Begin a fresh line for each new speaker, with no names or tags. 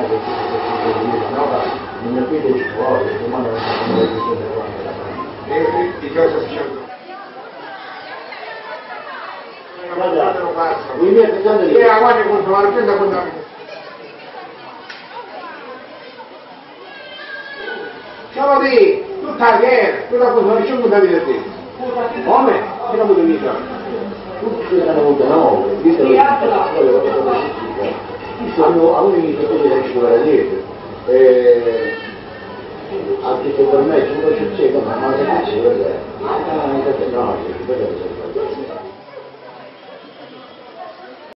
che si nota, non mi appete ci vuole, perché quando non sono le persone
di cosa succede?
mi mette tanto di...
Guarda contro la gente con ciao di tutta che quella cosa non c'è un da dire te come? Che la potevi dire?
Tutti hanno avuto una nuova, visto che hanno iniziato a dire che era dietro. Anche se per me, se non c'è ma non è no,